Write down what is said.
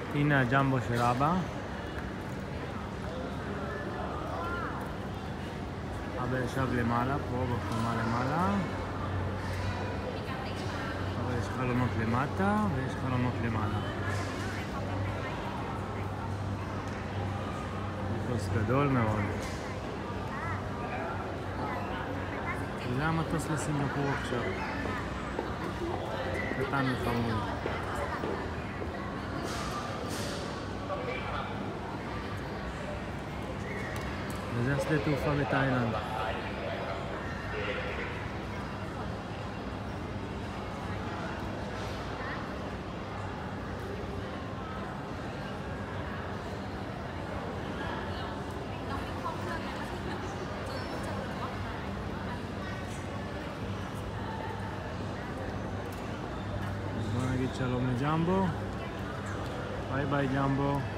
הנה הג'מבו של אבא. אבא ישב למעלה, פה בקומה למעלה. אבל יש חלונות למטה ויש חלונות למעלה. מטוס גדול מאוד. זה המטוס לסינגפור עכשיו. קטן וחמוד. וזה השדה תעופה בתאילנד. בוא נגיד שלום לג'מבו. ביי ביי ג'מבו.